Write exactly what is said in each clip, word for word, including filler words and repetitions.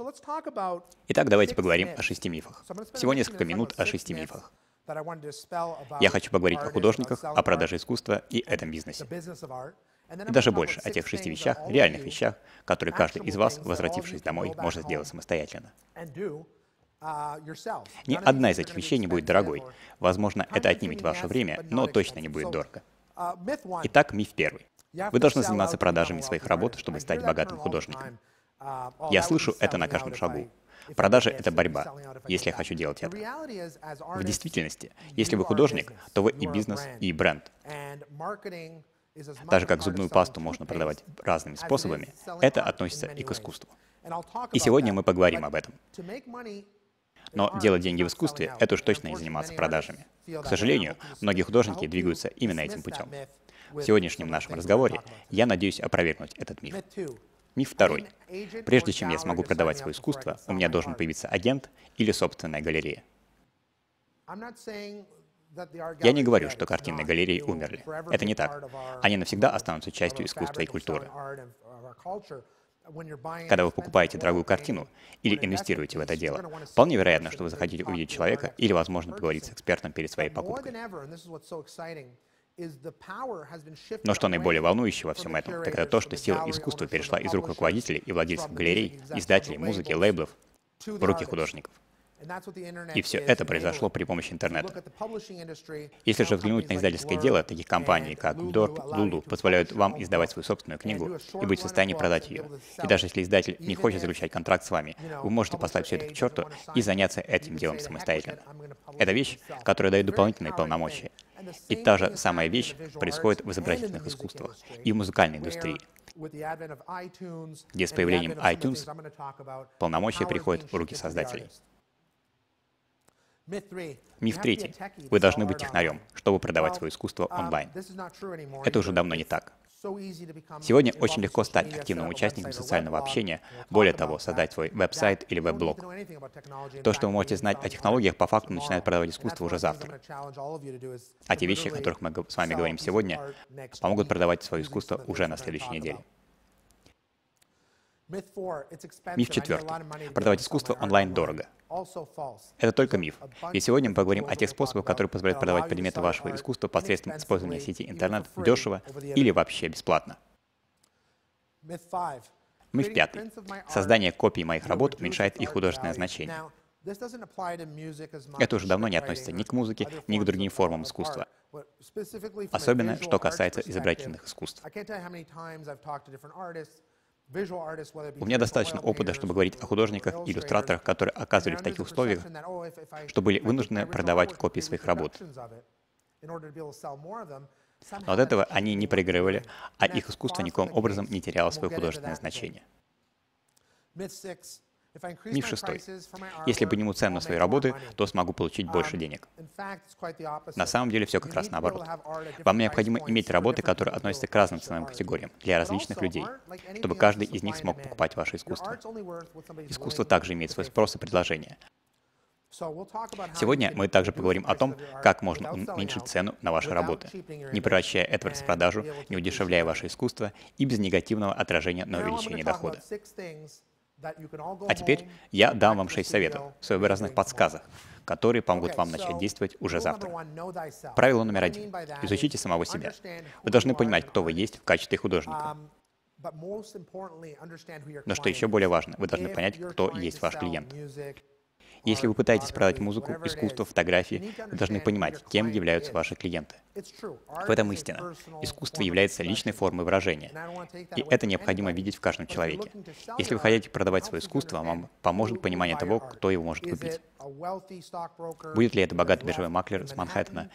Итак, давайте поговорим о шести мифах. Всего несколько минут о шести мифах. Я хочу поговорить о художниках, о продаже искусства и этом бизнесе. И даже больше, о тех шести вещах, реальных вещах, которые каждый из вас, возвратившись домой, может сделать самостоятельно. Ни одна из этих вещей не будет дорогой. Возможно, это отнимет ваше время, но точно не будет дорого. Итак, миф первый. Вы должны заниматься продажами своих работ, чтобы стать богатым художником. Я слышу это на каждом шагу. Продажа — это борьба, если я хочу делать это. В действительности, если вы художник, то вы и бизнес, и бренд. Так же, как зубную пасту можно продавать разными способами, это относится и к искусству. И сегодня мы поговорим об этом. Но делать деньги в искусстве — это уж точно не заниматься продажами. К сожалению, многие художники двигаются именно этим путем. В сегодняшнем нашем разговоре я надеюсь опровергнуть этот миф. Миф второй. Прежде чем я смогу продавать свое искусство, у меня должен появиться агент или собственная галерея. Я не говорю, что картинные галереи умерли. Это не так. Они навсегда останутся частью искусства и культуры. Когда вы покупаете дорогую картину или инвестируете в это дело, вполне вероятно, что вы захотите увидеть человека или, возможно, поговорить с экспертом перед своей покупкой. Но что наиболее волнующее во всем этом, так это то, что сила искусства перешла из рук руководителей и владельцев галерей, издателей, музыки, лейблов в руки художников. И все это произошло при помощи интернета. Если же взглянуть на издательское дело, таких компаний, как Dork, Lulu, позволяют вам издавать свою собственную книгу и быть в состоянии продать ее. И даже если издатель не хочет заключать контракт с вами, вы можете послать все это к черту и заняться этим делом самостоятельно. Это вещь, которая дает дополнительные полномочия. И та же самая вещь происходит в изобразительных искусствах и в музыкальной индустрии, где с появлением iTunes полномочия приходят в руки создателей. Миф третий. Вы должны быть технарем, чтобы продавать свое искусство онлайн. Это уже давно не так. Сегодня очень легко стать активным участником социального общения, более того, создать свой веб-сайт или веб-блог. То, что вы можете знать о технологиях, по факту начинает продавать искусство уже завтра. А те вещи, о которых мы с вами говорим сегодня, помогут продавать свое искусство уже на следующей неделе. Миф четвертый. Продавать искусство онлайн дорого. Это только миф. И сегодня мы поговорим о тех способах, которые позволяют продавать предметы вашего искусства посредством использования сети интернет дешево или вообще бесплатно. Миф пятый. Создание копий моих работ уменьшает их художественное значение. Это уже давно не относится ни к музыке, ни к другим формам искусства. Особенно, что касается изобразительных искусств. У меня достаточно опыта, чтобы говорить о художниках и иллюстраторах, которые оказывались в таких условиях, что были вынуждены продавать копии своих работ. Но от этого они не проигрывали, а их искусство никоим образом не теряло свое художественное значение. Миф шестой. Если подниму цену на свои работы, то смогу получить больше денег. На самом деле все как раз наоборот. Вам необходимо иметь работы, которые относятся к разным ценовым категориям для различных людей, чтобы каждый из них смог покупать ваше искусство. Искусство также имеет свой спрос и предложение. Сегодня мы также поговорим о том, как можно уменьшить цену на ваши работы, не превращая это в распродажу, не удешевляя ваше искусство и без негативного отражения на увеличение дохода. А теперь я дам вам шесть советов, своеобразных подсказок, которые помогут вам начать действовать уже завтра. Правило номер один. Изучите самого себя. Вы должны понимать, кто вы есть в качестве художника. Но что еще более важно, вы должны понять, кто есть ваш клиент. Если вы пытаетесь продать музыку, искусство, фотографии, вы должны понимать, кем являются ваши клиенты. В этом истина. Искусство является личной формой выражения, и это необходимо видеть в каждом человеке. Если вы хотите продавать свое искусство, вам поможет понимание того, кто его может купить. Будет ли это богатый биржевой маклер с Манхэттена,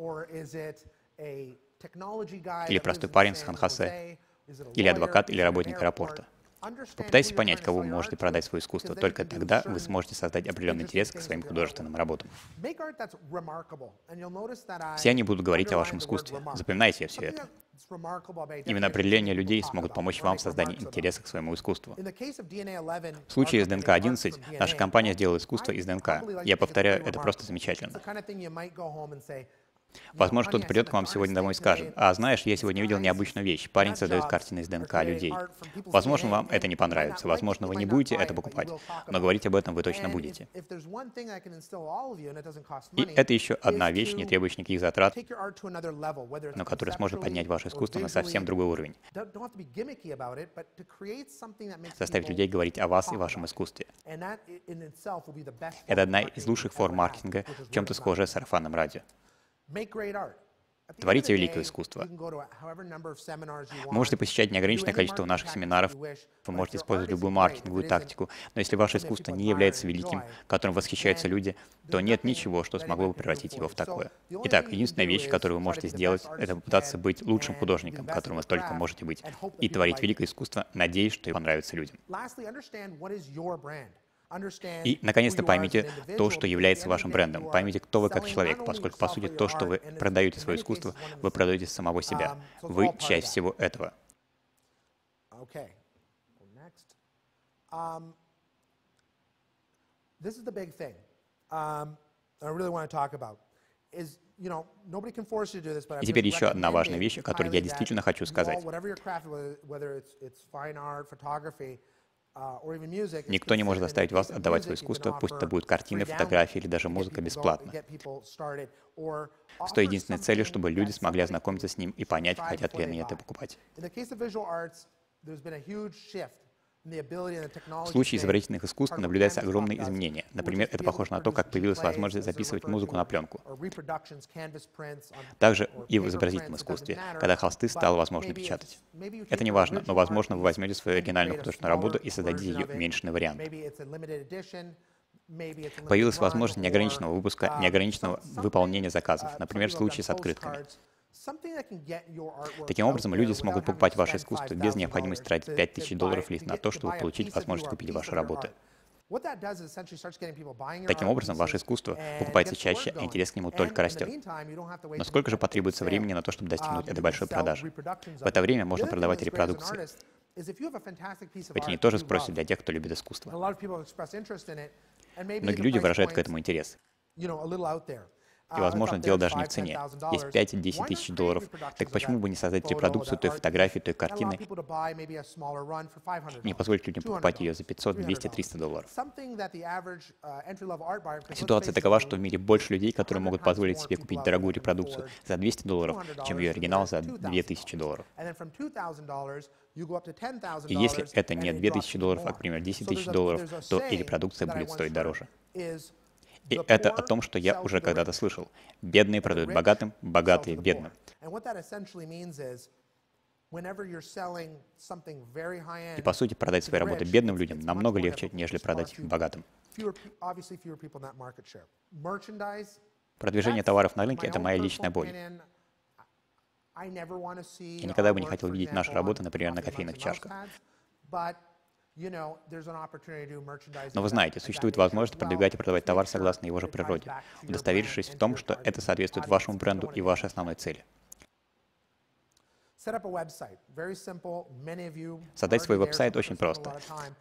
или простой парень с Сан-Хосе, или адвокат, или работник аэропорта. Попытайтесь понять, кого вы можете продать свое искусство. Только тогда вы сможете создать определенный интерес к своим художественным работам. Все они будут говорить о вашем искусстве. Запоминайте все это. Именно определение людей смогут помочь вам в создании интереса к своему искусству. В случае с ДНК одиннадцать наша компания сделала искусство из ДНК. Я повторяю, это просто замечательно. Возможно, кто-то придет к вам сегодня домой и скажет: «А знаешь, я сегодня видел необычную вещь. Парень создает картины из ДНК людей». Возможно, вам это не понравится. Возможно, вы не будете это покупать. Но говорить об этом вы точно будете. И это еще одна вещь, не требующая никаких затрат, но которая сможет поднять ваше искусство на совсем другой уровень. Заставить людей говорить о вас и вашем искусстве. Это одна из лучших форм маркетинга, в чем-то схожая с сарафанным радио. Творите великое искусство. Вы можете посещать неограниченное количество наших семинаров, вы можете использовать любую маркетинговую тактику, но если ваше искусство не является великим, которым восхищаются люди, то нет ничего, что смогло бы превратить его в такое. Итак, единственная вещь, которую вы можете сделать, это попытаться быть лучшим художником, которым вы только можете быть, и творить великое искусство, надеясь, что это понравится людям. И, наконец-то, поймите то, что является вашим брендом. Поймите, кто вы как человек, поскольку, по сути, то, что вы продаете свое искусство, вы продаете самого себя. Вы — часть всего этого. И теперь еще одна важная вещь, о которой я действительно хочу сказать. Никто не может заставить вас отдавать свое искусство, пусть это будут картины, фотографии или даже музыка, бесплатно. С той единственной целью, чтобы люди смогли ознакомиться с ним и понять, хотят ли они это покупать. В случае изобразительных искусств наблюдается огромные изменения. Например, это похоже на то, как появилась возможность записывать музыку на пленку. Также и в изобразительном искусстве, когда холсты стало возможно печатать. Это не важно, но, возможно, вы возьмете свою оригинальную художественную работу и создадите ее уменьшенный вариант. Появилась возможность неограниченного выпуска, неограниченного выполнения заказов, например, в случае с открытками. Таким образом, люди смогут покупать ваше искусство без необходимости тратить пять тысяч долларов лишь на то, чтобы получить возможность купить ваши работы. Таким образом, ваше искусство покупается чаще, а интерес к нему только растет. Но сколько же потребуется времени на то, чтобы достигнуть этой большой продажи? В это время можно продавать репродукции. Эти не тоже спросят для тех, кто любит искусство. Многие люди выражают к этому интерес. И, возможно, дело даже не в цене. Есть пять-десять тысяч долларов. Так почему бы не создать репродукцию той фотографии, той картины, не позволить людям покупать ее за пятьсот, двести, триста долларов? Ситуация такова, что в мире больше людей, которые могут позволить себе купить дорогую репродукцию за двести долларов, чем ее оригинал за две тысячи долларов. И если это не две тысячи долларов, а, к примеру, десять тысяч долларов, то и репродукция будет стоить дороже. И это о том, что я уже когда-то слышал. Бедные продают богатым, богатые — бедным. И, по сути, продать свои работы бедным людям намного легче, нежели продать их богатым. Продвижение товаров на рынке — это моя личная боль. Я никогда бы не хотел видеть наши работы, например, на кофейных чашках. Но вы знаете, существует возможность продвигать и продавать товар согласно его же природе, удостоверившись в том, что это соответствует вашему бренду и вашей основной цели. Создать свой веб-сайт очень просто.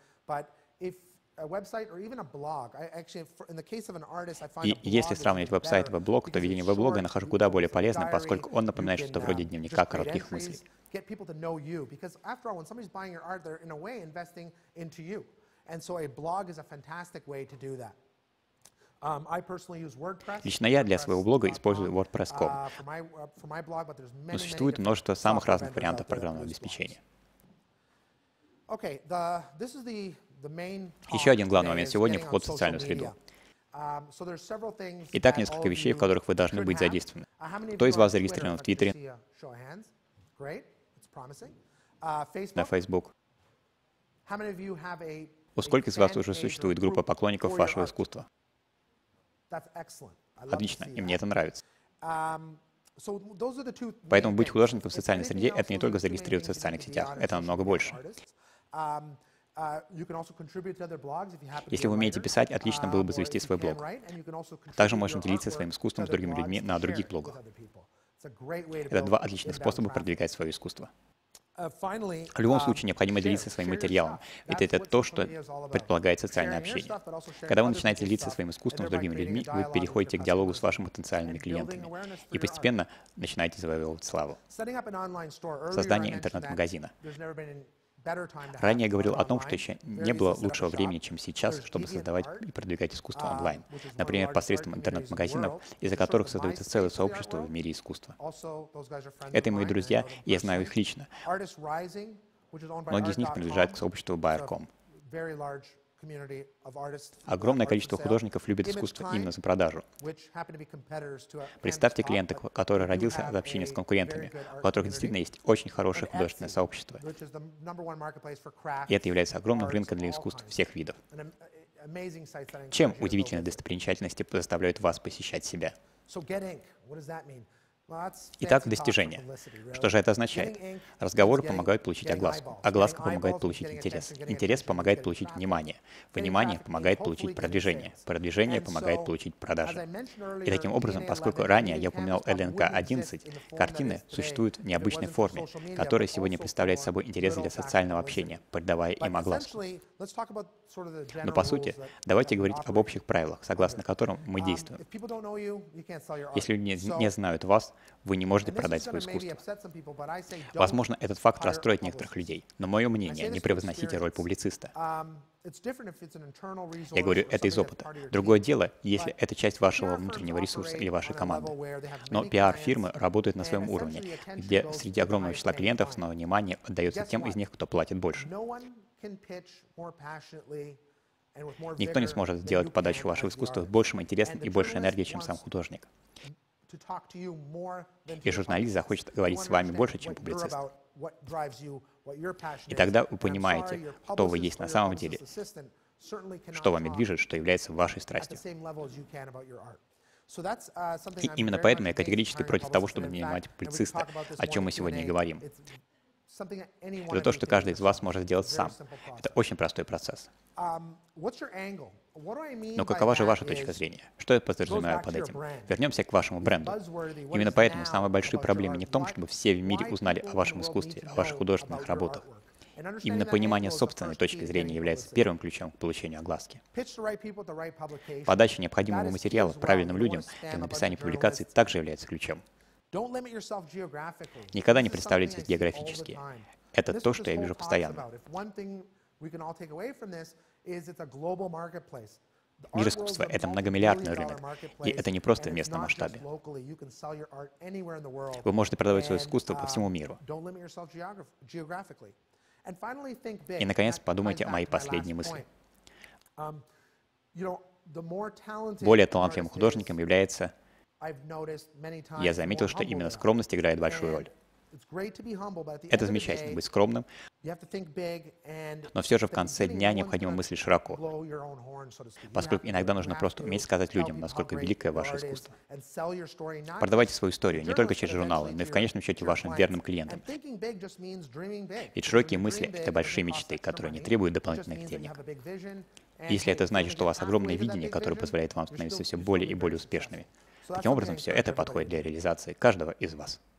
И если сравнивать веб-сайт и веб-блог, то ведение веб-блога я нахожу куда более полезным, поскольку он напоминает что-то вроде дневника коротких мыслей. Лично я для своего блога использую WordPress точка ком, но существует множество самых разных вариантов программного обеспечения. Еще один главный момент сегодня — вход в социальную среду. Итак, несколько вещей, в которых вы должны быть задействованы. Кто из вас зарегистрирован в Твиттере, на Facebook? У скольких из вас уже существует группа поклонников вашего искусства? Отлично, и мне это нравится. Поэтому быть художником в социальной среде — это не только зарегистрироваться в социальных сетях, это намного больше. Если вы умеете писать, отлично было бы завести свой блог. Также можно делиться своим искусством с другими людьми на других блогах. Это два отличных способа продвигать свое искусство. В любом случае, необходимо делиться своим материалом, ведь это то, что предполагает социальное общение. Когда вы начинаете делиться своим искусством с другими людьми, вы переходите к диалогу с вашими потенциальными клиентами и постепенно начинаете завоевывать славу. Создание интернет-магазина. Ранее я говорил о том, что еще не было лучшего времени, чем сейчас, чтобы создавать и продвигать искусство онлайн. Например, посредством интернет-магазинов, из-за которых создается целое сообщество в мире искусства. Это мои друзья, и я знаю их лично. Многие из них принадлежат к сообществу Buyer точка ком. Огромное количество художников любит искусство именно за продажу. Представьте клиента, который родился от общения с конкурентами, у которых действительно есть очень хорошее художественное сообщество. И это является огромным рынком для искусств всех видов. Чем удивительные достопримечательности заставляют вас посещать себя? Итак, достижения. Что же это означает? Разговоры помогают получить огласку. Огласка помогает получить интерес. Интерес помогает получить внимание. Внимание помогает получить продвижение. Продвижение помогает получить продажи. И таким образом, поскольку ранее я упоминал эл эн ка одиннадцать, картины существуют в необычной форме, которая сегодня представляет собой интерес для социального общения, придавая им огласку. Но по сути, давайте говорить об общих правилах, согласно которым мы действуем. Если люди не знают вас, вы не можете продать свое искусство. Возможно, этот факт расстроит некоторых людей, но мое мнение — не превозносите роль публициста. Я говорю это из опыта. Другое дело, если это часть вашего внутреннего ресурса или вашей команды. Но пиар-фирмы работают на своем уровне, где среди огромного числа клиентов основное внимание отдается тем из них, кто платит больше. Никто не сможет сделать подачу вашего искусства с большим интересом и большей энергией, чем сам художник. И журналист захочет говорить с вами больше, чем публицист. И тогда вы понимаете, кто вы есть на самом деле, что вами движет, что является вашей страстью. И именно поэтому я категорически против того, чтобы нанимать публициста, о чем мы сегодня и говорим. Это то, что каждый из вас может сделать сам. Это очень простой процесс. Но какова же ваша точка зрения? Что я подразумеваю под этим? Вернемся к вашему бренду. Именно поэтому самая большая проблема не в том, чтобы все в мире узнали о вашем искусстве, о ваших художественных работах. Именно понимание собственной точки зрения является первым ключом к получению огласки. Подача необходимого материала правильным людям для написания публикаций также является ключом. Никогда не представляйтесь географически. Это то, что я вижу постоянно. Мир искусства — это многомиллиардный рынок, и это не просто в местном масштабе. Вы можете продавать свое искусство по всему миру. И, наконец, подумайте о моей последней мысли. Более талантливым художником является... Я заметил, что именно скромность играет большую роль. Это замечательно, быть скромным, но все же в конце дня необходимо мыслить широко, поскольку иногда нужно просто уметь сказать людям, насколько великое ваше искусство. Продавайте свою историю не только через журналы, но и в конечном счете вашим верным клиентам. Ведь широкие мысли — это большие мечты, которые не требуют дополнительных денег. Если это значит, что у вас огромное видение, которое позволяет вам становиться все более и более успешными, таким образом все это подходит для реализации каждого из вас.